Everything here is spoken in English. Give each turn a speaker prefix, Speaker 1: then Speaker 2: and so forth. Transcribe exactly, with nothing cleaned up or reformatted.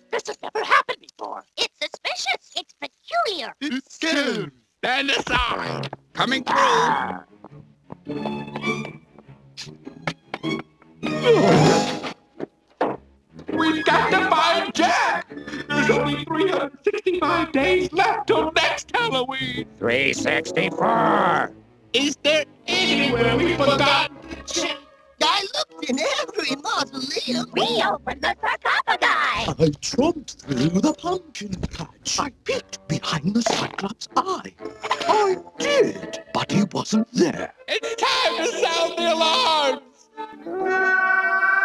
Speaker 1: This has never happened before.
Speaker 2: It's suspicious. It's peculiar.
Speaker 3: It's scary.
Speaker 4: Stand aside. Coming through.
Speaker 1: Ah.
Speaker 3: We've got to find Jack. There's only three hundred sixty-five days left till next Halloween.
Speaker 1: three sixty-four.
Speaker 4: Is there anywhere we've forgotten to check?
Speaker 5: I looked in every mausoleum.
Speaker 2: We opened the sarcophagi.
Speaker 6: I tromped through the pumpkin patch. I peeked behind the Cyclops' eye. I did, but he wasn't there.
Speaker 4: It's time to sound the alarms.